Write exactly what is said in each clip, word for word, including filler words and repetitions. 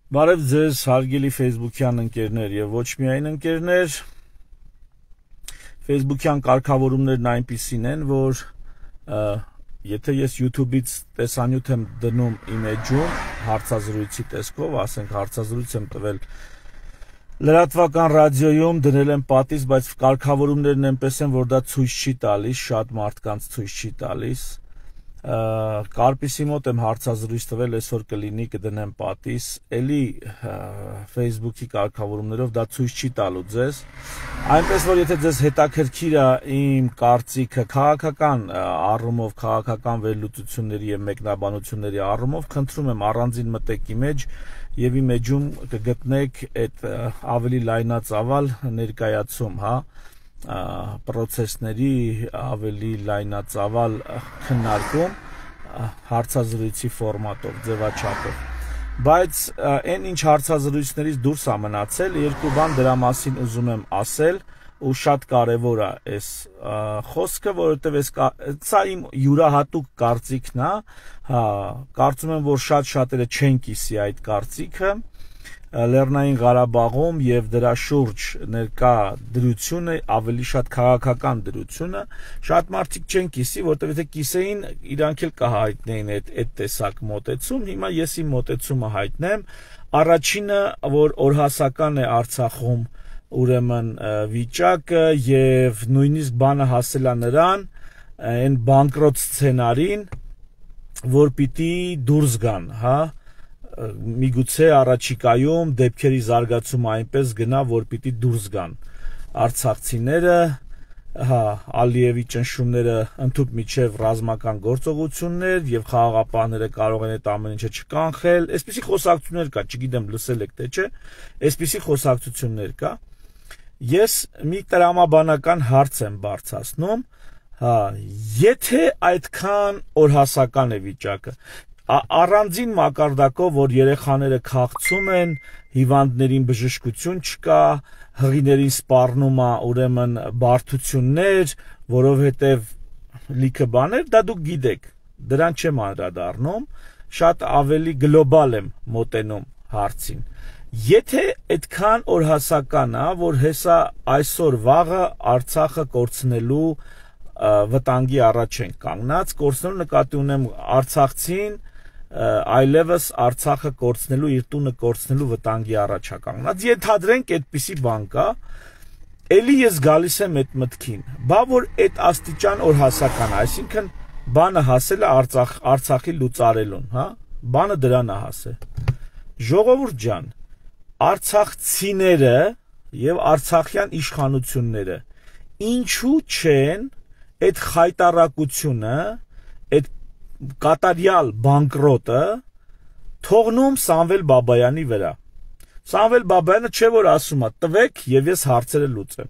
Բարև ձեզ հարգելի Facebook-յան ընկերներ եւ ոչ միայն ընկերներ, Facebook-յան կարգավորումներն այնպիսին են, որ եթե ես YouTube-ից տեսանյութ եմ դնում իմ էջում հարցազրույցի տեսքով, ասենք հարցազրույց եմ տվել լրատվական ռադիոյում, դնել եմ պատից, բայց կարգավորումներն այնպես են, որ դա ցույց չի տալիս, շատ մարդկանց ցույց չի տալիս։ Կարպիսի մոտ եմ հարցազրույց տվել, այսօր կլինի կդնեմ պատիս, էլի Facebook-ի կարգավորումներով դա ցույց չի տալու ձեզ, այնպես որ եթե ձեզ հետաքրքիր է իմ կարծիքը քաղաքական առումով, քաղաքական վերլուծությունների եւ մեկնաբանությունների առումով, խնդրում եմ առանձին մտեք իմ մեջ եւ իմ էջում կգտնեք այդ ավելի լայնածավալ ներկայացում, հա, պրոցեսների ավելի լայնածավալ քննարկում հարցազրույցի ֆորմատով, ձևաչափով, բայց այն ինչ հարցազրույցներից դուրս է մնացել, երկու բան դրա մասին ուզում եմ ասել ու շատ կարևոր է այս խոսքը, որովհետև սա իմ յուրահատուկ կարծիքն է, հա, կարծում եմ, որ շատ շատերը չեն կիսի այդ կարծիքը, Լեռնային Ղարաբաղում եւ դրա շուրջ ներկա դրությունը ավելի շատ քաղաքական դրությունը շատ մարդիկ չեն կիսի, որտեղ եթե կիսեին իրանք էլ կհայտնեին այդ այդ տեսակ մոտեցում, հիմա ես իմ մոտեցումը հայտնեմ, առաջինը, որ օրհասական է Արցախում ուրեմն վիճակը եւ նույնիսկ բանը հասել է նրան, այն բանկրոտ սցենարին, որ պիտի դուրս գան, հա, միգուցե առաջիկայում դեպքերի զարգացումը այնպես գնա, որ պիտի դուրս գան արցախցիները, հա, Ալիևի ճնշումները ընդհուպ միջև ռազմական գործողություններ եւ խաղաղապահները կարող են այդ ամեն ինչը չկանխել, այսպիսի խոսակցություններ կա, չգիտեմ լսել եք թե չէ, այսպիսի խոսակցություններ կա։ Ես մի տրամաբանական հարց եմ բարձրացնում, հա, եթե այդքան օրհասական է վիճակը, առանձին մակարդակով, որ երեխաները քաղցում են, հիվանդներին բժշկություն չկա, հղիներին սպառնում է ուրեմն բարդություններ, որովհետև լիքը բաներ, դա դուք գիտեք, դրան չեմ անդրադառնում, շատ ավելի գլոբալ եմ մոտենում հարցին։ Եթե այդքան օրհասական է, որ հեսա այսօր վաղը Արցախը կորցնելու վտանգի առաջ են կանգնած, կորցնելու նկատի ունեմ արցախցին այլևս Արցախը կորցնելու, իր տունը կորցնելու վտանգի առաջ է կանգնած, ենթադրենք այդպիսի բան կա, էլի ես գալիս եմ այդ մտքին, բա որ այդ աստիճան օրհասական է, այսինքն բանը հասել է Արցախ, Արցախի լուծարելուն, հա, բանը դրան է հասել։ Ժողովուրդ ջան, արցախցիները եւ արցախյան իշխանությունները ինչու չեն այդ խայտարակությունը, այդ կատարյալ բանկրոտը թողնում Սամվել Բաբայանի վրա։ Սամվել Բաբայանը չէ որ ասում է, տվեք եւ ես հարցերը լուծեմ։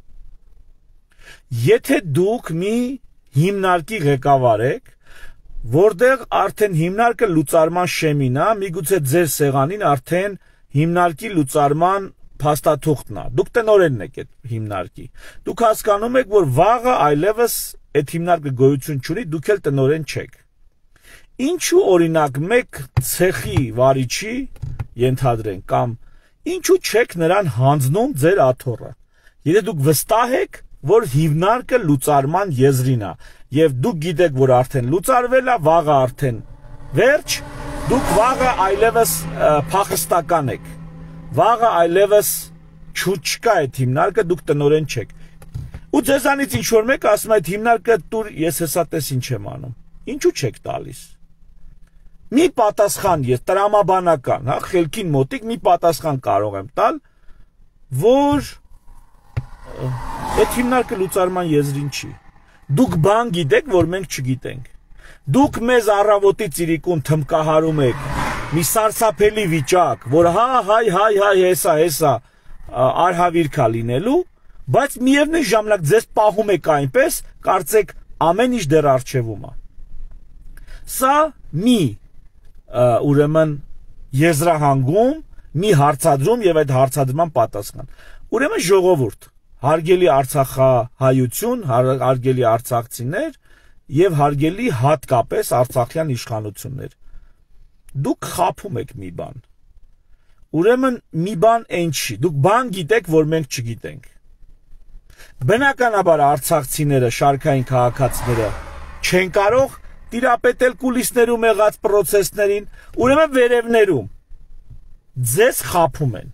Եթե դուք մի հիմնարկի ղեկավար եք, որտեղ արդեն հիմնարկը լուծարման շեմին է, միգուցե ձեր սեղանին արդեն հիմնարկի լուծարման փաստաթուղթն է։ Դուք տնօրենն եք այդ հիմնարկի։ Դուք հասկանում եք, որ վաղը այլևս այդ հիմնարկը գոյություն չունի, դուք էլ տնօրեն չեք։ Ինչու օրինակ մեկ ցեխի վարիչի ենթադրենք կամ ինչու չեք նրան հանձնում ձեր աթոռը։ Եթե դուք վստահ եք, որ հիմնարկը լուծարման եզրին է, եւ դուք գիտեք, որ արդեն լուծարվել է, վաղը արդեն վերջ, դուք վաղը այլևս փախստական եք։ Վաղը այլևս չկա այդ հիմնարկը, դուք տնօրեն չեք։ Ու ձեզանից ինչ որ մեկ ասում է այդ հիմնարկը տուր, ես հեսա տես ինչ եմ անում։ Ինչու չեք տալիս։ Մի պատասխան ես տրամաբանական, հա, խելքին մոտիկ մի պատասխան կարող եմ տալ, որ այդ հիմնարկը լուծարման եզրին չի։ Դուք բան գիտեք, որ մենք չգիտենք։ Դուք մեզ առավոտի ծիրիկուն թմկահարում եք մի սարսափելի վիճակ, որ հա, հայ, հայ, հայ, հեսա, հեսա, արհավիրքա լինելու, բայց միևնույն ժամանակ ձեզ պահում եք այնպես, կարծեք ամեն ինչ դեռ առջևում է։ Սա մի ուրեմն եզրահանգում, մի հարցադրում եւ այդ հարցադրման պատասխան։ Ուրեմն ժողովուրդ, հարգելի արցախահայություն, հարգելի արցախցիներ եւ հարգելի հատկապես արցախյան իշխանություններ։ Դուք խափում եք մի բան։ ուրեմն մի բան այն չի, դուք բան գիտեք, որ մենք չգիտենք։ Բնականաբար արցախցիները, շարքային քաղաքացիները չեն կարող տիրապետել կուլիսներում եղած process-ներին, ուրեմն վերևներում ձեզ խափում են։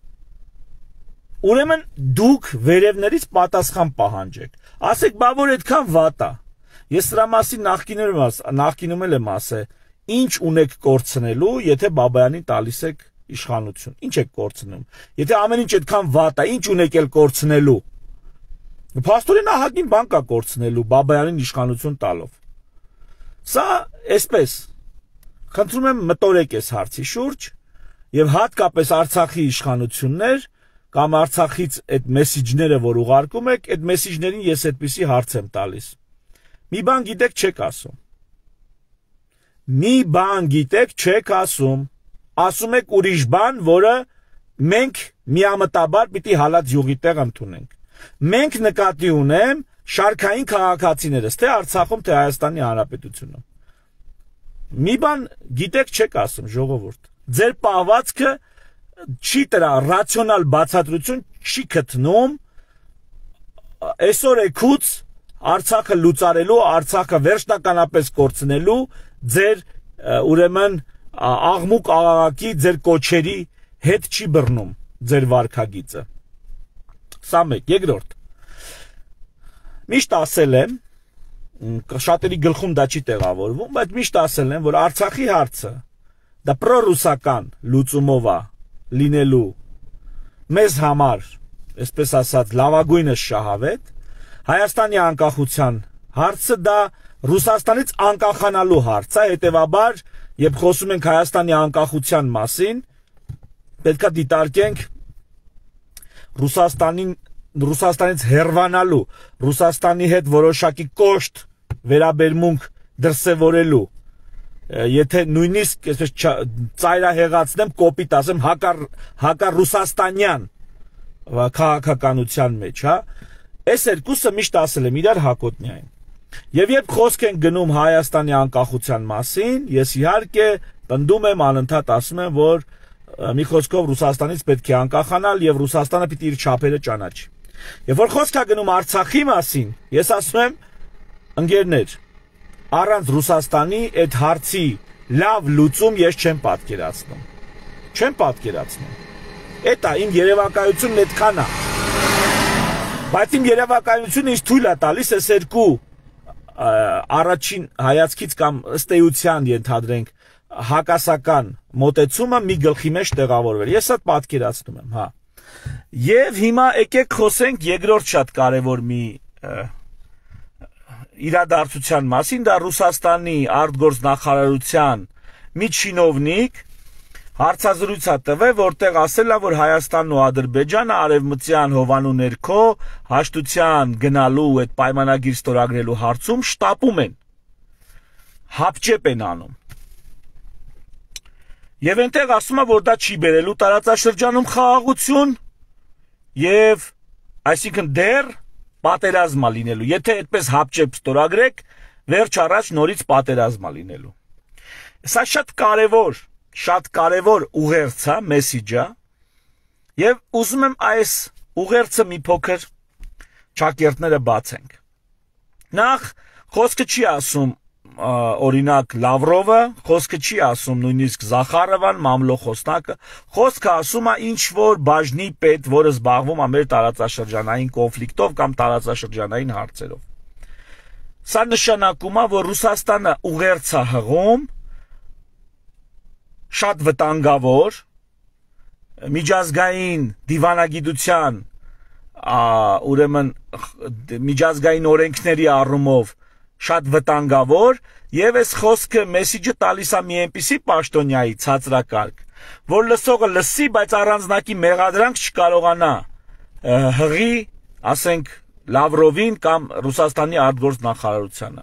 Ուրեմն դուք վերևներից պատասխան պահանջեք։ Ասեք, բա որ այդքան վատ է։ Ես դրա մասին նախկինում էլ եմ ասել, ինչ ունեք կորցնելու, եթե Բաբայանին տալիս եք իշխանություն։ Ինչ եք կորցնում։ Եթե ամեն ինչ այդքան վատ է, ինչ ունեք էլ կորցնելու։ Փաստորեն ահագին բան կա կորցնելու Բաբայանին իշխանություն տալով։ Սա այսպես, խնդրում եմ մտորեք այս հարցի շուրջ եւ հատկապես Արցախի իշխանություններ կամ Արցախից այդ մեսիջները, որ ուղարկում եք, այդ մեսիջներին ես այդպիսի հարց եմ տալիս։ Մի բան գիտեք, չեք ասում։ Մի բան գիտեք, չեք ասում։ Ասում եք ուրիշ բան, որը մենք միամտաբար պիտի հալած յուղի տեղ ընդունենք։ Մենք նկատի ունեմ շարքային քաղաքացիներս, թե Արցախում, թե Հայաստանի Հանրապետությունում։ Մի բան գիտեք, չեք ասում, ժողովուրդ։ Ձեր պահվածքը չի դրա ռացիոնալ բացատրություն չի գտնում այսօր եկուց Արցախը լուծարելու, Արցախը վերջնականապես կորցնելու ձեր ուրեմն աղմուկ աղաղակի, ձեր կոչերի հետ չի բռնում ձեր վարքագիծը։ Սա մեկ, երկրորդ։ Միշտ ասել եմ, շատերի գլխում դա չի տեղավորվում, բայց միշտ ասել եմ, որ Արցախի հարցը դա պրոռուսական լուծումով է լինելու մեզ համար, այսպես ասած, լավագույնս շահավետ, Հայաստանի անկախության հարցը դա Ռուսաստանից անկախանալու հարց է, հետևաբար, երբ խոսում ենք Հայաստանի անկախության մասին, պետք է դիտարկենք Ռուսաստանին Ռուսաստանից հեռվանալու, Ռուսաստանի հետ որոշակի կոշտ վերաբերմունք դրսևորելու, եթե նույնիսկ այսպես ծայրահեղացնեմ, կոպիտ ասեմ, հակառուսաստանյան քաղաքականության մեջ, հա, այս երկուսը միշտ ասել եմ իրար հակոտնյա են։ Եվ երբ խոսք են գնում Հայաստանի անկախության մասին, ես իհարկե պնդում եմ, անընդհատ ասում եմ, որ մի խոսքով Ռուսաստանից պետք է անկախանալ եւ Ռուսաստանը պիտի իր չափերը ճանաչի։ Երբ որ խոսք է գնում Արցախի մասին, ես ասում եմ, ընկերներ, առանց Ռուսաստանի այդ հարցի լավ լուծում ես չեմ պատկերացնում։ Չեմ պատկերացնում։ Էտա իմ երևակայությունն այդքան է։ Բայց իմ երևակայությունը ինձ թույլ է տալիս այս երկու առաջին հայացքից կամ ըստ էության ենթադրենք հակասական մոտեցումը մի գլխի մեջ տեղավորվել։ Ես այդ պատկերացնում եմ, հա։ Եվ հիմա եկեք խոսենք երկրորդ շատ կարևոր մի իրադարձության մասին, դա Ռուսաստանի արտգործնախարարության մի չինովնիկ հարցազրույց է տվել, որտեղ ասել է, որ Հայաստանն ու Ադրբեջանը արևմտյան հովանու ներքո հաշտության գնալու այդ պայմանագիր ստորագրելու հարցում շտապում են, հապճեպ են անում։ Եվ այնտեղ ասում է, որ դա չի բերելու տարածաշրջանում խաղաղություն եւ այսինքն դեռ պատերազմ է լինելու։ Եթե այդպես հապճեպ ստորագրեք, վերջ առաջ նորից պատերազմ է լինելու։ Սա շատ կարևոր Շատ կարևոր ուղերձ է, մեսիջ է, եւ ուզում եմ այս ուղերձը մի փոքր ճակերտները բացենք։ Նախ խոսքը չի ասում օրինակ Լավրովը, խոսքը չի ասում նույնիսկ Զախարովան, մամլո խոսնակը, խոսքը ասում է ինչ որ բաժնի պետ, որը զբաղվում է մեր տարածաշրջանային կոնֆլիկտով կամ տարածաշրջանային հարցերով։ Սա նշանակում է, որ Ռուսաստանը ուղերձ է հղում շատ վտանգավոր միջազգային դիվանագիտության ուրեմն միջազգային օրենքների առումով շատ վտանգավոր եւ այս խոսքը մեսիջը տալիս է մի այնպիսի պաշտոնյայի ցածրակարգ, որ լսողը լսի, բայց առանձնակի մեղադրանք չկարողանա հղի, ասենք Լավրովին կամ Ռուսաստանի արտգործնախարարությանը։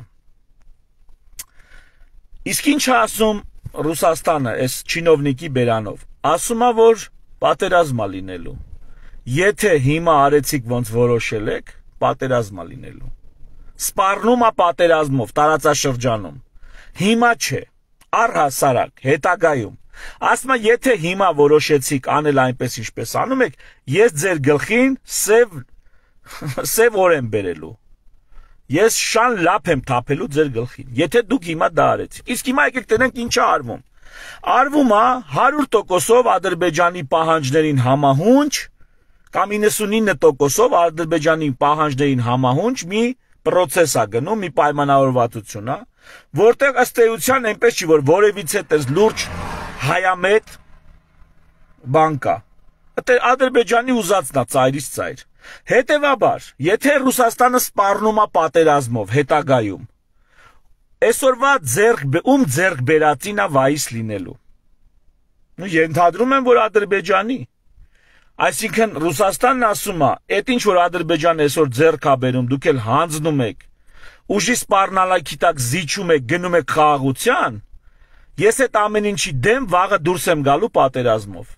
Իսկ ինչ է ասում Ռուսաստանը այս չինովնիկի բերանով, ասում է, որ պատերազմ է լինելու։ Եթե հիմա արեցիք ոնց որոշել եք, պատերազմ է լինելու։ Սպառնում է պատերազմով տարածաշրջանում։ Հիմա չէ, առհասարակ, հետագայում, Ասում է, եթե հիմա որոշեցիք անել այնպես ինչպես անում եք, ես ձեր գլխին սև սև օրեն բերելու։ Ես շան լապ եմ թափելու ձեր գլխին, եթե դուք հիմա դա արեցիք։ Իսկ հիմա եկեք տենենք ինչ է արվում։ Արվում է հարյուր տոկոսով Ադրբեջանի պահանջներին համահունչ կամ իննսունինը տոկոսով Ադրբեջանի պահանջներին համահունչ մի process է գնում, մի պայմանավորվածություն է, որտեղ ըստ էության այնպես չի, որ որևիցե տես լուրջ հայամետ բան կա։ Դա Ադրբեջանի ուզածն է ծայրից ծայր։ Հետևաբար, եթե Ռուսաստանը սպառնում է պատերազմով հետագայում, այսօրվա ձեռք ում ձեռք բերածին է վայիս լինելու։ Ու ենթադրում եմ, որ Ադրբեջանի։ Այսինքն Ռուսաստանն ասում է, այդ ինչ որ Ադրբեջանը այսօր ձեռք է բերում, դուք էլ հանձնում եք, ուժի սպառնալիքի տակ զիջում եք, գնում եք խաղաղության, ես այդ ամեն ինչի դեմ վաղը դուրս եմ գալու պատերազմով։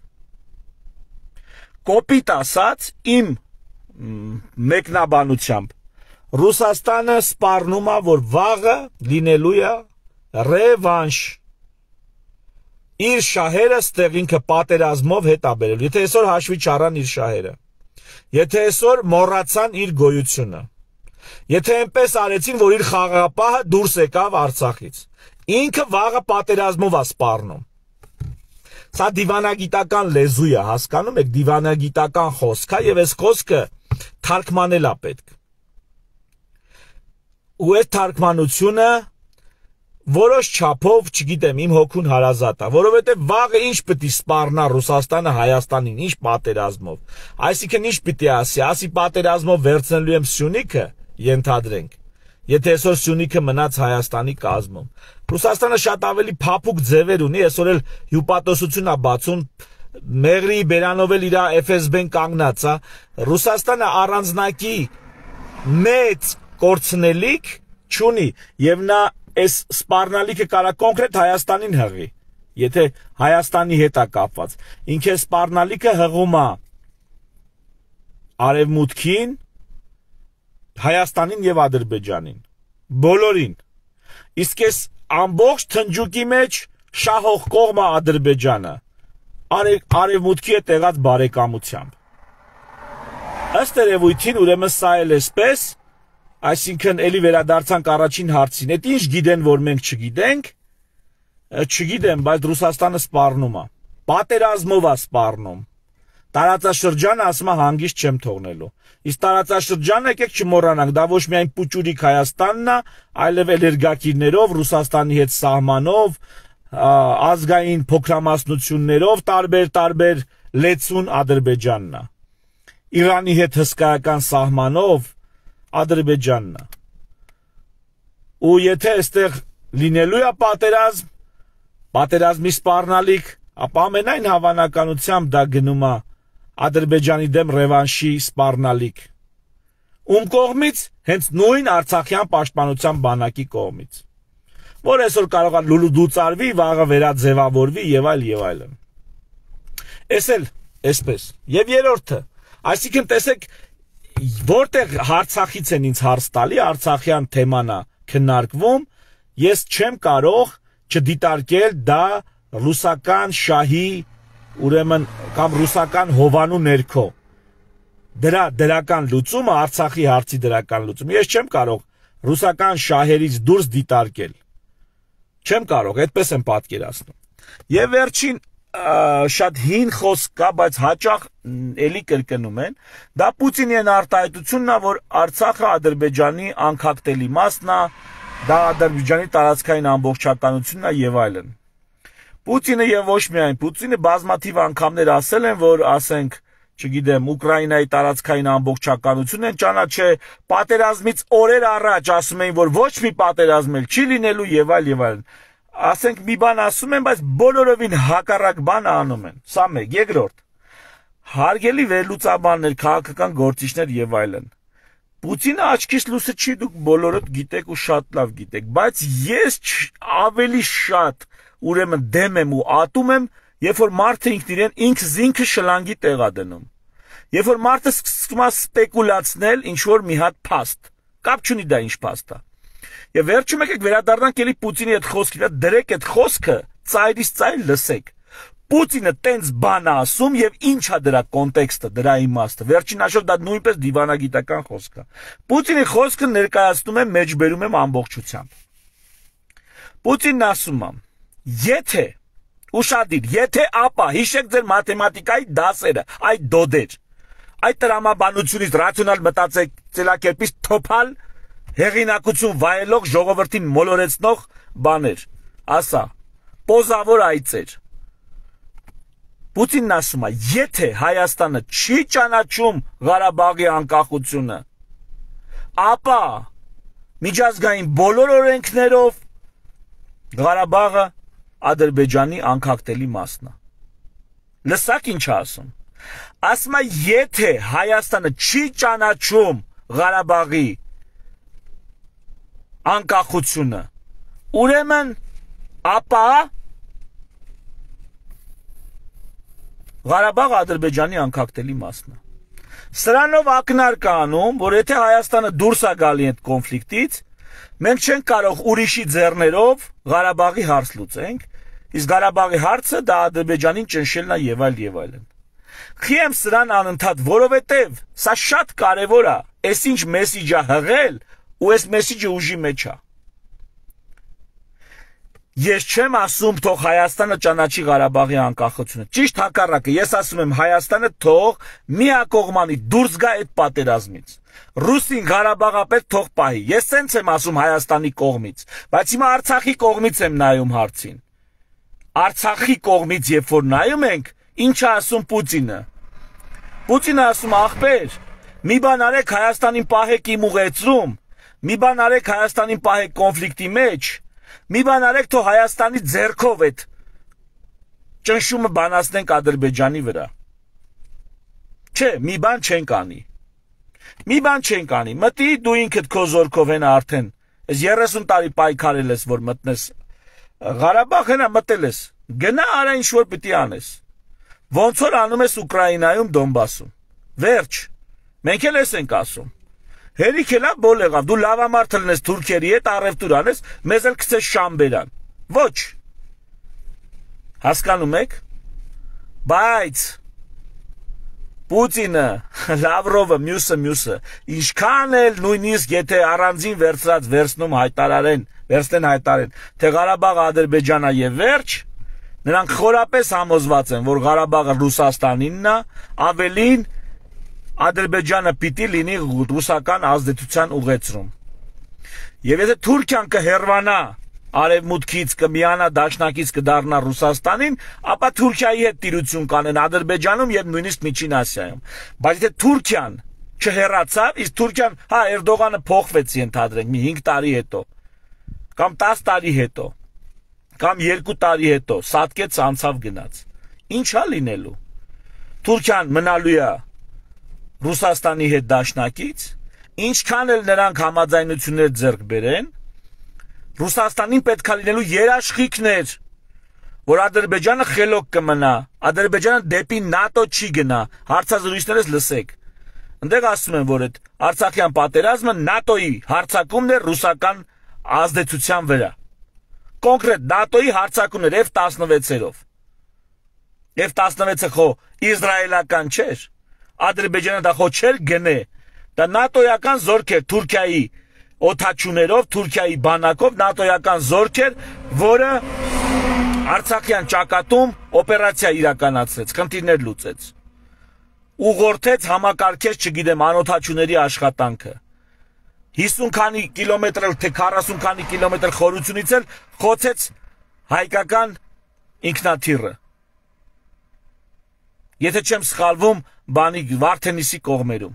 Կոպիտ ասած, իմ մեկնաբանությամբ Ռուսաստանը սպառնում է, որ վաղը լինելու է ռևանշ։ Իր շահերը ստեղ ինքը պատերազմով հետ է բերել։ Եթե այսօր հաշվի չառան իր շահերը, եթե այսօր մոռացան իր գոյությունը, եթե այնպես արեցին, որ իր խաղաղապահը դուրս եկավ Արցախից, ինքը վաղը պատերազմով է սպառնում։ Սա դիվանագիտական լեզու է, հասկանում եք, դիվանագիտական խոսք է, եւ այս խոսքը թարգմանել է պետք։ Ու այս թարգմանությունը որոշ չափով, չգիտեմ, իմ հոգուն հարազատ է, որովհետև վաղը ինչ պիտի սպառնա Ռուսաստանը Հայաստանին, ինչ պատերազմով։ Այսինքն ինչ պիտի ասի, ասի պատերազմով վերցնելու եմ Սյունիքը, ենթադրենք, եթե այսօր Սյունիքը մնաց Հայաստանի կազմում։ Ռուսաստանը շատ ավելի փափուկ ձևեր ունի, այսօր էլ հյուպատոսություն է բացում, Մեղրի բերանով էլ իր Էֆ Էս Բեն կանգնած է։ Ռուսաստանը առանձնակի մեծ կորցնելիք չունի, եւ նա այս սպառնալիքը կարա կոնկրետ Հայաստանին հղի, եթե Հայաստանի հետ է կապված։ Ինքը սպառնալիքը հղում է Արևմուտքին, Հայաստանին եւ Ադրբեջանին, բոլորին։ Իսկ այս ամբողջ թնջուկի մեջ շահող կողմը Ադրբեջանը, Արևմուտքի հետ եղած բարեկամությամբ։ Ըստ երևույթին, ուրեմն սա էլ էսպես, այսինքն էլի վերադարձանք առաջին հարցին, այդ ինչ գիտեն, որ մենք չգիտենք, չգիտեմ, բայց Ռուսաստանը սպառնում է, պատերազմով է սպառնում, տարածաշրջանը ասում է հանգիստ չեմ թողնելու, իսկ տարածաշրջանը եկեք չմոռանանք, դա ոչ միայն Պուճուրիկ Հայաստանն է, այլև էներգակիրներով, Ռուսաստանի հետ սահմանով, ազգային փոքրամասնություններով, տարբեր-տարբեր լեցուն Ադրբեջանն է, Իրանի հետ հսկայական սահմանով Ադրբեջանն է։ Ու եթե այստեղ լինելու է պատերազմ, պատերազմի սպառնալիք, ապա ամենայն հավանականությամբ դա գնում է Ադրբեջանի դեմ ռևանշի սպառնալիք։ Ում կողմից? Հենց նույն Արցախյան պաշտպանության բանակի կողմից, որ այսօր կարող է լուլուդուծարվի, վաղը վերաձևավորվի եւ այլ եւ այլն։ Էս էլ այսպես։ Եվ երրորդը, այսինքն տեսեք, որտեղ Արցախից են ինձ հարց տալի, Արցախյան թեման է քննարկվում, ես չեմ կարող չդիտարկել դա ռուսական շահի, ուրեմն կամ ռուսական հովանու ներքո։ Դրա դրական լուծումը, Արցախի հարցի դրական լուծումը, ես չեմ կարող ռուսական շահերից դուրս դիտարկել։ Չեմ կարող, այդպես եմ պատկերացնում։ Եվ վերջին շատ հին խոսք կա, բայց հաճախ էլի կրկնում են, դա Պուտինի արտահայտությունն է, որ Արցախը Ադրբեջանի անկախտելի մասն է, դա Ադրբեջանի տարածքային ամբողջականությունն է եւ այլն։ Պուտինը եւ ոչ միայն Պուտինը բազմաթիվ անգամներ ասել են, որ ասենք, չգիտեմ, Ուկրաինայի տարածքային ամբողջականությունն են ճանաչել, պատերազմից օրեր առաջ ասում էին, որ ոչ մի պատերազմ էլ չի լինելու եւ այլ եւ այլն։ Ասենք մի բան ասում են, բայց բոլորովին հակառակ բանը անում են։ Սա մեկ, երկրորդ։ Հարգելի վերլուծաբաններ, քաղաքական գործիչներ եւ այլն։ Պուտինը աչքից լույսը չի, դուք բոլորդ գիտեք ու շատ լավ գիտեք, բայց ես ավելի շատ ուրեմն դեմ եմ ու ատում եմ, երբ որ մարդը ինքն իրեն ինքս ինքը շլանգի տեղ է դնում։ Երբ որ մարդը սկսում է սպեկուլացնել ինչ որ մի հատ փաստ, կապ չունի դա ինչ փաստ է։ Եվ վերջում եկեք վերադառնանք էլի Պուտինի այդ խոսքին, դրեք այդ խոսքը ծայրից ծայր լսեք, Պուտինը տենց բան է ասում եւ ինչա դրա կոնտեքստը, դրա իմաստը։ Վերջին հաշվով դա նույնպես դիվանագիտական խոսք է։ Պուտինի խոսքը ներկայացնում եմ, մեջբերում եմ ամբողջությամբ։ Պուտինն ասում է. եթե ուշադիր, եթե ապա հիշեք ձեր մաթեմատիկայի դասերը, այդ դոդեր, այդ տրամաբանությունից, ռացիոնալ մտածելակերպից թոփալ հեղինակություն վայելող ժողովրդին մոլորեցնող բաներ, ասա, պոզավոր այծեր։ Պուտինն ասում է, եթե Հայաստանը չի ճանաչում Ղարաբաղի անկախությունը, ապա միջազգային բոլոր օրենքներով Ղարաբաղը Ադրբեջանի անկախտելի մասն է։ Լսակ ինչ ասում։ Ասում է, եթե Հայաստանը չի ճանաչում Ղարաբաղի անկախությունը, ուրեմն ապա Ղարաբաղը Ադրբեջանի անկախտելի մասն է։ Սրանով ակնարկ անում, որ եթե Հայաստանը դուրս է գալի այդ կոնֆլիկտից, մենք չենք կարող ուրիշի ձեռներով Ղարաբաղի հարց լուծենք, իսկ Ղարաբաղի հարցը դա Ադրբեջանին ճնշելն է եւ այլ եւ այլն։ Խի եմ սրան անընդհատ, որովհետեւ սա շատ կարեւոր է, այս ինչ մեսիջ է հղել ու այս մեսիջը ուժի մեջ է։ Ես չեմ ասում թող Հայաստանը ճանաչի Ղարաբաղի անկախությունը։ Ճիշտ հակառակը, ես ասում եմ Հայաստանը թող միակողմանի դուրս գա այդ պատերազմից։ Ռուսին Ղարաբաղապետ թող պահի։ Ես սենց եմ ասում Հայաստանի կողմից, բայց հիմա Արցախի կողմից եմ նայում հարցին։ Արցախի կողմից երբ որ նայում ենք, ինչ է ասում Պուտինը։ Պուտինը ասում ախպեր, մի բան արեք Հայաստանին պահեք իմ ուղեցրում, մի բան արեք Հայաստանին պահեք կոնֆլիկտի մեջ, մի բան արեք թող Հայաստանի ձեռքով այդ ճնշումը բանացնենք Ադրբեջանի վրա։ Չէ, մի բան չենք անի։ Մի բան չենք անի, մտի դու ինքդ քո զորքով հենա արդեն, այս երեսուն տարի պայքարել ես, որ մտնես Ղարաբաղ հենա մտել ես, գնա արա ինչ որ պիտի անես, ոնց որ անում ես Ուկրաինայում, Դոնբասում, վերջ, մենք էլ ես ենք ասում, հերիք էլա բոլ եղավ, դու լավամարդ լնես թուրքերի հետ առևտուր անես, մեզ էլ կցես Շամբերան, ոչ, հասկանում եք, բայց Պուտինը, Լավրովը, մյուսը, մյուսը, ինչքան էլ նույնիսկ եթե առանձին վերցրած վերցնում հայտարարեն, վերցնեն հայտարեն, թե Ղարաբաղը Ադրբեջանա եւ վերջ, նրանք խորապես համոզված են, որ Ղարաբաղը Ռուսաստանինն է, ավելին Ադրբեջանը պիտի լինի ռուսական ազդեցության ուղեցրում։ Եվ եթե Թուրքիան կհեռվանա Արևմուտքից կմիանա դաշնակից կդառնա Ռուսաստանին, ապա Թուրքիայի հետ տիրություն կանեն Ադրբեջանում եւ նույնիսկ Միջին Ասիայում։ Բայց եթե Թուրքիան չհեռացավ, իսկ Թուրքիան, հա, Էրդողանը փոխվեց ենթադրենք մի հինգ տարի հետո, կամ տասը տարի հետո, կամ երկու տարի հետո, սատկեց անցավ գնաց։ Ինչ-ա լինելու։ Թուրքիան մնալու է Ռուսաստանի հետ դաշնակից, ինչքան էլ նրանք համաձայնություններ ձեռք բերեն, Ռուսաստանին պետք է լինելու երաշխիքներ, որ Ադրբեջանը խելոք կմնա, Ադրբեջանը դեպի ՆԱՏՕ չի գնա, հարցազրույցներս լսեք։ Ընդեղ ասում են, որ այդ Արցախյան պատերազմը ՆԱՏՕ-ի հարձակումն է ռուսական ազդեցության վրա։ Կոնկրետ ՆԱՏՕ-ի հարձակումն էր F տասնվեցերով։ F տասնվեցը խո իսրայելական չէր, Ադրբեջանը դա խո չէր գնե, դա ՆԱՏՕ-ական զորք էր Թուրքիայի օթաչուներով, Թուրքիայի բանակով, ՆԱՏՕ-ական զորք էր, որը Արցախյան ճակատում օպերացիա իրականացրեց, խնդիրներ լուծեց, ուղղորդեց, համակարգեց, չգիտեմ, անօթաչուների աշխատանքը, հիսուն քանի կիլոմետր թե քառասուն քանի կիլոմետր խորությունից էլ խոցեց հայկական ինքնաթիռը, եթե չեմ սխալվում, բանի Վարդենիսի կողմերում,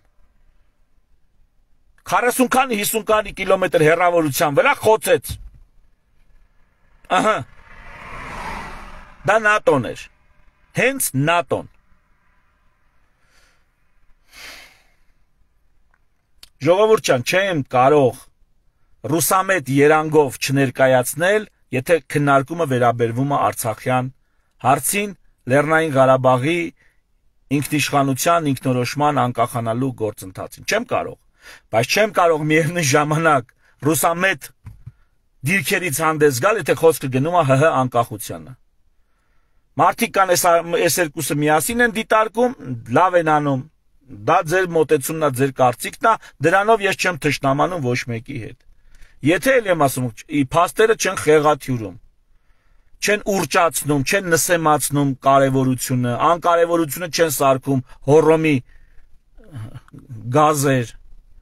քառասուն քանի հիսուն քանի կիլոմետր հեռավորության վրա խոցեց, ահա, դա ՆԱՏՕ-ն էր, հենց ՆԱՏՕ-ն, ժողովուրդ ջան, չեմ կարող ռուսամետ երանգով չներկայացնել, եթե քննարկումը վերաբերվում է Արցախյան հարցին, Լեռնային Ղարաբաղի ինքնիշխանության, ինքնորոշման անկախանալու գործընթացին, չեմ կարող, բայց չեմ կարող միևնույն ժամանակ ռուսամետ դիրքերից հանդես գալ, եթե խոսքը գնում է ՀՀ անկախությանը, Մարդիկ կան այս այս երկուսը միասին են դիտարկում, լավ են անում։ Դա ձեր մոտեցումն է, ձեր կարծիքն է, դրանով ես չեմ թշնամանում ոչ մեկի հետ։ Եթե էլ եմ ասում, փաստերը չեն խեղաթյուրում, չեն ուրճացնում, չեն նսեմացնում կարևորությունը, անկարևորությունը չեն սարքում հոռոմի գազեր։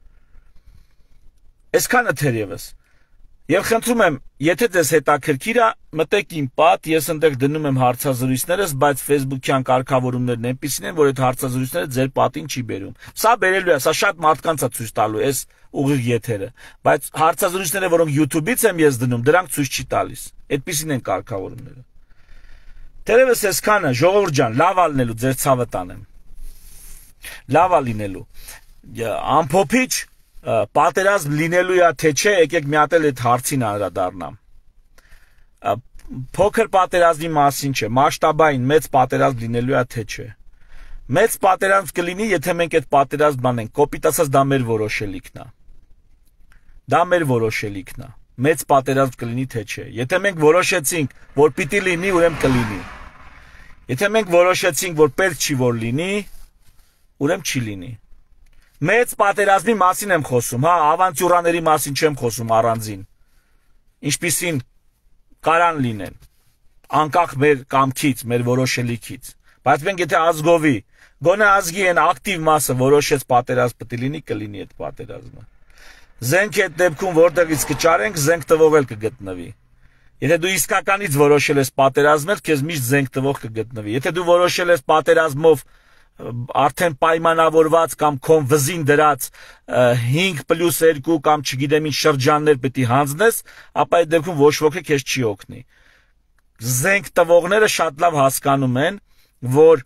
Այսքանը թերևս։ Եվ խնդրում եմ, եթե ձեզ հետաքրքիր է, մտեք իմ պատ, ես այնտեղ դնում եմ հարցազրույցներս, բայց Facebook-յան կարգավորումներն այնպիսին են, որ այդ հարցազրույցները ձեր պատին չի բերում։ Սա բերելու է, սա շատ մարդկանց է ցույց տալու, այս ուղիղ եթերը, բայց հարցազրույցները, որոնք YouTube-ից եմ ես դնում, դրանք ցույց չի տալիս։ Այդպիսին են կարգավորումները։ Թերևս այսքանը, ժողովուրդ ջան, լավ ալնելու ձեր ցավը տանեմ։ Լավ ալինելու։ Ամփոփիչ պատերազմ լինելու է թե չէ, եկեք մի հատ էլ այդ հարցին անդրադառնամ։ Փոքր պատերազմի մասին չէ, մասշտաբային մեծ պատերազմ լինելու է թե չէ։ Մեծ պատերազմ կլինի, եթե մենք այդ պատերազմն անենք, կոպիտ ասած դա մեր որոշելիքն է։ Դա մեր որոշելիքն է։ Մեծ պատերազմ կլինի թե չէ։ Եթե մենք որոշեցինք, որ պիտի լինի, ուրեմն կլինի։ Եթե մենք որոշեցինք, որ պետք չի որ լինի, ուրեմն չի լինի։ Մեծ պատերազմի մասին եմ խոսում, հա, ավանտյուրաների մասին չեմ խոսում առանձին։ Ինչպիսին կարան լինեն, անկախ մեր կամքից, մեր որոշելիքից։ Բայց մենք եթե ազգովի, գոնե ազգի են ակտիվ մասը որոշեց պատերազմ պետք է լինի, կլինի այդ պատերազմը։ Զենք այդ դեպքում որտեղից կճարենք, զենք տվող էլ կգտնվի։ Եթե դու իսկականից որոշել ես պատերազմել, քեզ միշտ զենք տվող կգտնվի։ Եթե դու որոշել ես պատերազմով արդեն պայմանավորված կամ քոն վզին դրած հինգ պլյուս երկու կամ չգիտեմ ինչ շրջաններ պետք է հանձնես, ապա այդ դեպքում ոչ ոքի քեզ չի օգնի։ Զենք տվողները շատ լավ հասկանում են, որ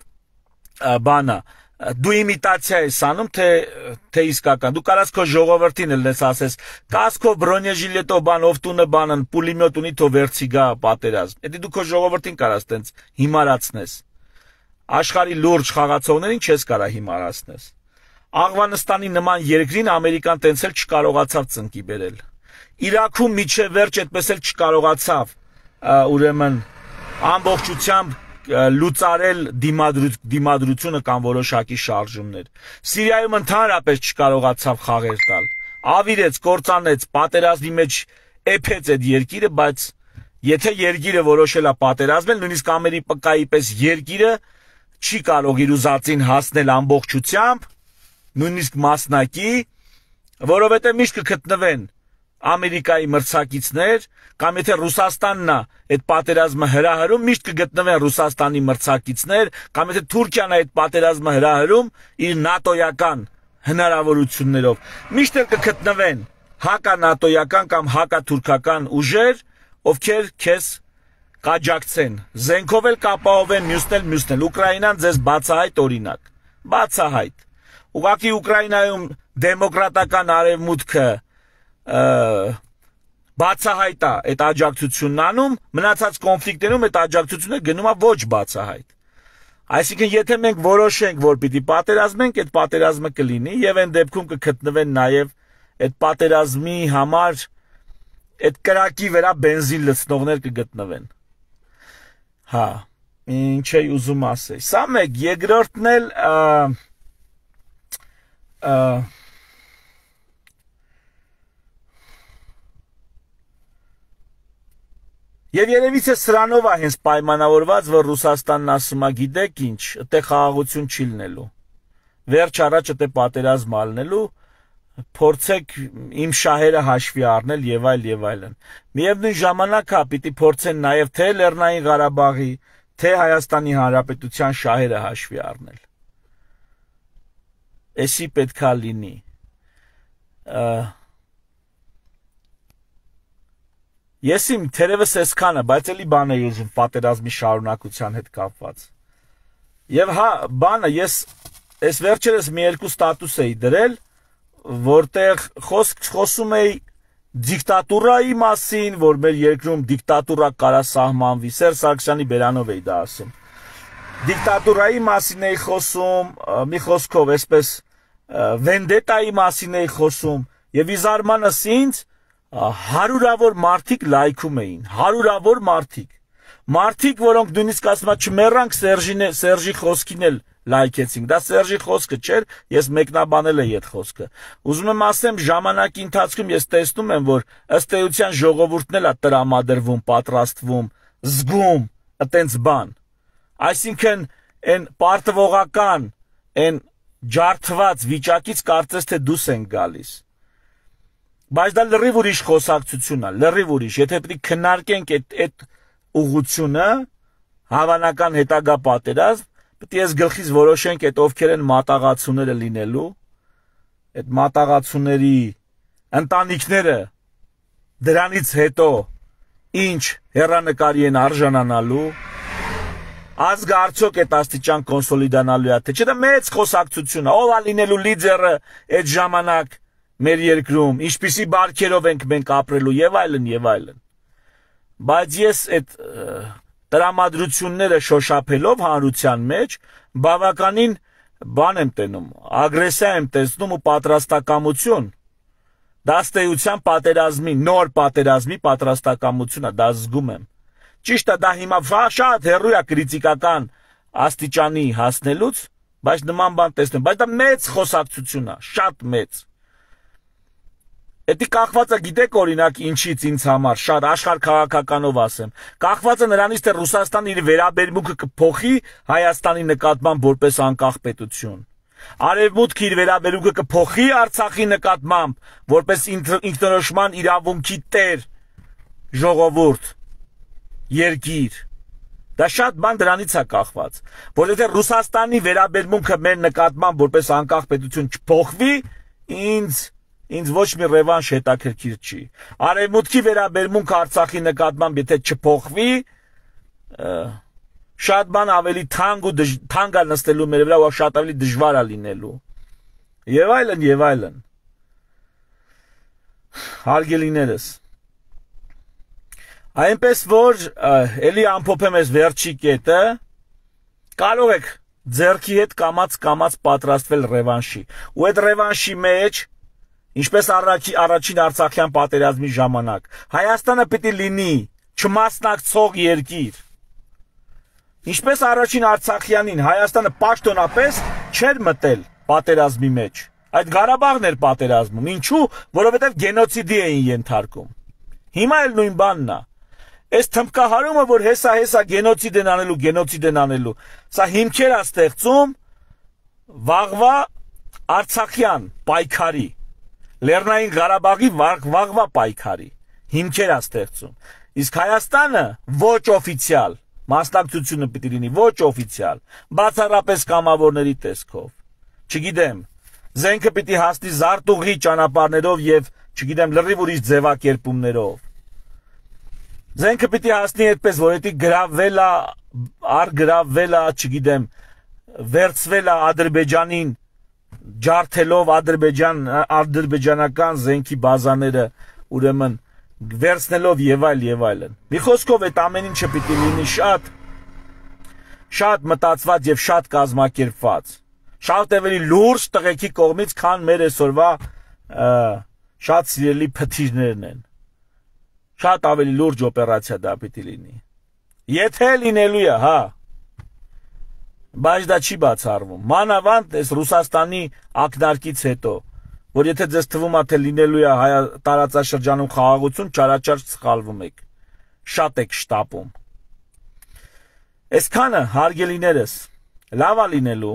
բանա դու իմիտացիա ես անում, թե թե իսկական։ Դու կարաս քո ժողովրդին էլ ես ասես, կաս քո բրոնեժիլետո բան ով տունը բանն պուլիմետ ունի, թո վերցի գա պատերազմ։ Եթե դու քո ժողովրդին կարաս տենց հիմարացնես, աշխարհի լուրջ խաղացողներին չես կարա հիմարացնես։ Աղվանստանի նման երկրին Ամերիկան տենց էլ չկարողացավ ծնկի բերել։ Իրաքում միջև վերջ այդպես էլ չկարողացավ, ուրեմն ամբողջությամբ լուծարել դիմադրությունը կամ որոշակի շարժումներ։ Սիրիայում ընդհանրապես չկարողացավ խաղեր տալ։ Ավիրեց, կործանեց, պատերազմի մեջ էփեց այդ երկիրը, բայց եթե երկիրը որոշել է պատերազմել, նույնիսկ Ամերիկայի պես երկիրը չի կարող իր ուզածին հասնել ամբողջությամբ, նույնիսկ մասնակի, որովհետև միշտ կգտնվեն Ամերիկայի մրցակիցներ, կամ եթե Ռուսաստանն է այդ պատերազմը հրահրում, միշտ կգտնվեն Ռուսաստանի մրցակիցներ, կամ եթե Թուրքիան է այդ պատերազմը հրահրում իր նատոյական հնարավորություններով, միշտ էլ կգտնվեն հակա-նատոյական կամ հակա-թուրքական ուժեր, ովքեր քեզ կաջակցեն, զենքով էլ կապահովեն, մյուսն էլ մյուսն էլ։ Ուկրաինան ձեզ բացահայտ օրինակ, բացահայտ։ Ուղղակի Ուկրաինայում դեմոկրատական արևմուտքը բացահայտ է այդ աջակցությունն անում, մնացած կոնֆլիկտներում այդ աջակցությունը գնում է ոչ բացահայտ։ Այսինքն եթե մենք որոշենք, որ պիտի պատերազմենք, այդ պատերազմը կլինի եւ այն դեպքում կգտնվեն նաեւ այդ պատերազմի համար այդ կրակի վրա բենզին լցնողներ կգտնվեն։ Հա, ինչ էի ուզում ասել։ Սա մեկ, երկրորդն էլ Եվ երևից է սրանով է հենց պայմանավորված, որ Ռուսաստանն ասում է, գիտեք ինչ, այդտեղ խաղաղություն չի լինելու։ Վերջ առաջ այդտեղ պատերազմ ալնելու, փորձեք իմ շահերը հաշվի առնել եւ այլ եւ այլն։ Միևնույն ժամանակ հա պիտի փորձեն նաեւ թե Լեռնային Ղարաբաղի, թե Հայաստանի Հանրապետության շահերը հաշվի առնել։ Էսի պետքա լինի։ Ես իմ թերևս այսքանը, բայց էլի բան էի ուզում պատերազմի շարունակության հետ կապված։ Եվ հա, բանը ես այս վերջերս մի երկու ստատուս էի դրել, որտեղ խոսք խոսում էի դիկտատուրայի մասին, որ մեր երկրում դիկտատուրա կարա սահմանվի, Սերժ Սարգսյանի բերանով էի դա ասում։ Դիկտատուրայի մասին էի խոսում, մի խոսքով, այսպես վենդետայի մասին էի խոսում, եւ ի զարմանս ինձ հարյուրավոր մարդիկ լայքում էին, հարյուրավոր մարդիկ, Մարդիկ, որոնք նույնիսկ ասում են չմեռանք Սերժին Սերժի խոսքին էլ լայքեցինք։ Դա Սերժի խոսքը չէր, ես մեկնաբանել եմ այդ խոսքը։ Ուզում եմ ասեմ, ժամանակի ընթացքում ես տեսնում եմ, որ ըստ էության ժողովուրդն էլ է տրամադրվում, պատրաստվում, զգում, այտենց բան։ Այսինքն այն պարտվողական, այն ջարդված վիճակից կարծես թե դուրս են գալիս։ Բայց դա լրիվ ուրիշ խոսակցություն է, լրիվ ուրիշ։ Եթե պետք է քննարկենք այդ այդ ուղղությունը, հավանական հետագա պատերազմ, պետք է ես գլխից որոշենք այդ ովքեր են մատաղացուները լինելու, այդ մատաղացուների ընտանիքները դրանից հետո ինչ հեռանկարի են արժանանալու, ազգը արդյոք այդ աստիճան կոնսոլիդանալու է, թե չէ դա մեծ խոսակցություն է, ով է լինելու լիդերը այդ ժամանակ մեր երկրում, ինչպիսի բարքերով ենք մենք ապրելու եւ այլն եւ այլն։ Բայց ես այդ տրամադրությունները շոշափելով հանրության մեջ բավականին բան եմ տենում, ագրեսիա եմ տեսնում ու պատրաստակամություն։ Դա ըստ էության պատերազմի, նոր պատերազմի պատրաստակամություն է, դա զգում եմ։ Ճիշտ է, դա հիմա շատ հեռու է քրիտիկական աստիճանի հասնելուց, բայց նման բան տեսնում, բայց դա մեծ խոսակցություն է, շատ մեծ։ Էդի կախված է, գիտեք օրինակ ինչից ինձ համար, շատ աշխարհ քաղաքականով ասեմ, կախված է նրանից, թե Ռուսաստանը իր վերաբերմունքը կփոխի Հայաստանի նկատմամբ որպես անկախ պետություն։ Արևմուտքը իր վերաբերմունքը կփոխի Արցախի նկատմամբ որպես ինքնորոշման իրավունքի տեր ժողովուրդ, երկիր։ Դա շատ բան դրանից է կախված, որ եթե Ռուսաստանի վերաբերմունքը մեր նկատմամբ որպես անկախ պետություն չփոխվի, ինձ Ինձ ոչ մի ռևանշ հետաքրքիր չի։ Արևմուտքի վերաբերմունքը Արցախի նկատմամբ եթե չփոխվի, շատ բան ավելի թանկ ու թանկ է նստելու մեր վրա, ու շատ ավելի դժվար է լինելու։ Եվ այլն, եւ այլն։ Հարգելիներս։ Այնպես որ էլի ամփոփեմ այս վերջի կետը, կարող եք ձեռքի հետ կամած կամած պատրաստվել ռևանշի։ Ու այդ ռևանշի մեջ Ինչպես առաջին Արցախյան պատերազմի ժամանակ, Հայաստանը պիտի լինի չմասնակցող երկիր։ Ինչպես առաջին Արցախյանին Հայաստանը պաշտոնապես չէր մտել պատերազմի մեջ։ Այդ Ղարաբաղն էր պատերազմում։ Ինչու՞, որովհետև գենոցիդի էին ենթարկում։ Հիմա էլ նույն բանն է։ Այս թմբկահարումը, որ հեսա-հեսա գենոցիդ են անելու, գենոցիդ են անելու, սա հիմքեր է ստեղծում վաղվա Արցախյան պայքարի, Լեռնային Ղարաբաղի վաղվա պայքարի հիմքեր է ստեղծում։ Իսկ Հայաստանը ոչ օֆիցիալ, մասնակցությունը պիտի լինի ոչ օֆիցիալ, բացառապես կամավորների տեսքով։ Չգիտեմ, զենքը պիտի հասնի զարտուղի ճանապարհներով եւ, չգիտեմ, լրիվ ուրիշ ձևակերպումներով։ Զենքը պիտի հասնի այդպես, որ դա գրավվել է, արգրավվել է, չգիտեմ, վերցվել է Ադրբեջանին ջարդելով Ադրբեջան ադրբեջանական զենքի բազաները, ուրեմն վերցնելով եւ այլ եւ այլն։ Մի խոսքով այդ ամեն ինչը պիտի լինի շատ շատ մտածված եւ շատ կազմակերպված։ Շատ ավելի լուրջ տղեկի կողմից, քան մեր այսօրվա շատ սիրելի փթիրներն են։ Շատ ավելի լուրջ օպերացիա դա պիտի լինի։ Եթե լինելու է, հա, բայց դա չի բացառվում։ Մանավանդ այս Ռուսաստանի ակնարկից հետո, որ եթե ձեզ թվում է, թե լինելու է հայ տարածաշրջանում խաղաղություն, չարաչար սխալվում եք։ Շատ եք շտապում։ Այսքանը, հարգելիներս, լավ է լինելու,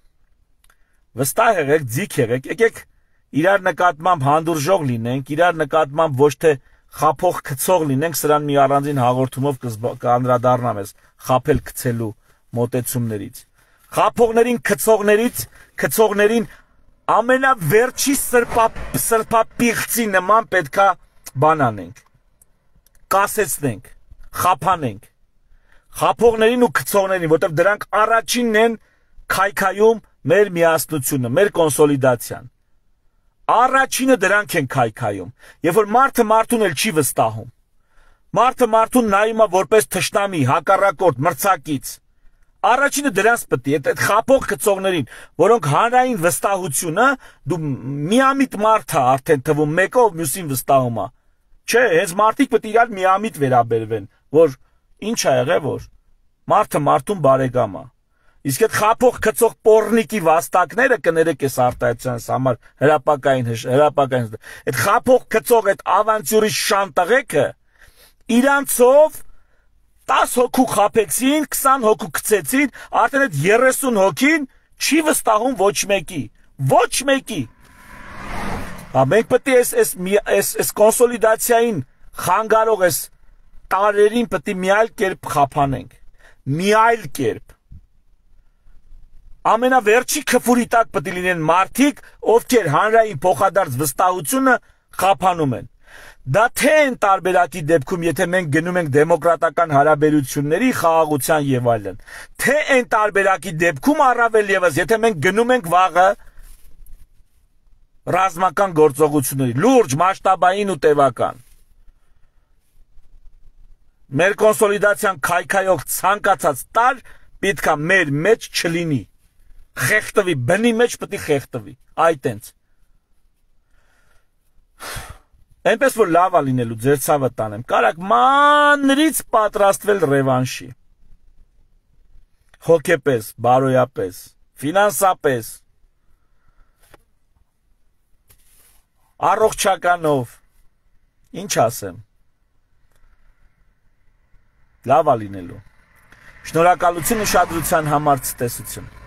վստահ եղեք, ձիգ եղեք, եկեք իրար նկատմամբ հանդուրժող լինենք, իրար նկատմամբ ոչ թե խափող գցող լինենք, սրան մի առանձին հաղորդումով կանդրադառնամ ես խափել գցելու մոտեցումներից։ Խափողներին, գցողներից, գցողներին ամենավերջի սրբապիղծի նման պետքա բան անենք, կասեցնենք, խափանենք, խափողներին ու գցողներին, որտեղ դրանք առաջինն են քայքայում մեր միասնությունը, մեր կոնսոլիդացիան։ Առաջինը դրանք են քայքայում, երբ որ մարդը մարդուն էլ չի վստահում։ Մարդը մարդուն նայում է որպես թշնամի, հակառակորդ, մրցակից։ Առաջինը դրանց պետք է, այդ խափող գցողներին, որոնք հանրային վստահությունը, դու միամիտ մարդ է արդեն թվում, մեկով մյուսին վստահում է։ Չէ, հենց մարդիկ պետք է իրար միամիտ վերաբերվեն, որ Ինչ ա եղել որ մարդը մարդուն բարեկամ է։ Իսկ այդ խափող գծող պորնիկի վաստակները կներեք էս արտահայտությունս համար հրապակային հրապակային այդ խափող գծող այդ ավանտյուրի շանտեղեքը իրանցով տասը հոգու խափեցին, քսան հոգու գցեցին, արդեն այդ երեսուն հոգին չի վստահում ոչ մեկի, ոչ մեկի։ Հա մենք պետք է այս այս այս այս կոնսոլիդացիային խանգարող այս տարերին պետք է մի այլ կերպ խափանենք, մի այլ կերպ։ Ամենավերջի քֆուրի տակ պետք է լինեն մարդիկ, ովքեր հանրային փոխադարձ վստահությունը խափանում են։ Դա թե են տարբերակի դեպքում, եթե մենք գնում ենք դեմոկրատական հարաբերությունների խաղաղության եւ այլն, թե են տարբերակի դեպքում առավել եւս, եթե մենք գնում ենք վաղը ռազմական գործողությունների, լուրջ, մասշտաբային ու տևական։ Մեր կոնսոլիդացիան քայքայող ցանկացած տար պետք է մեր մեջ չլինի։ Խեղտվի, բնի մեջ պետք է խեղտվի, այդ այնց։ Այնպես որ լավ է լինելու ձեր ցավը տանեմ, կարակ մանրից պատրաստվել ռևանշի։ Հոգեպես, բարոյապես, ֆինանսապես, առողջականով, ինչ ասեմ։ Լավ է լինելու։ Շնորհակալություն ուշադրության համար, ցտեսություն։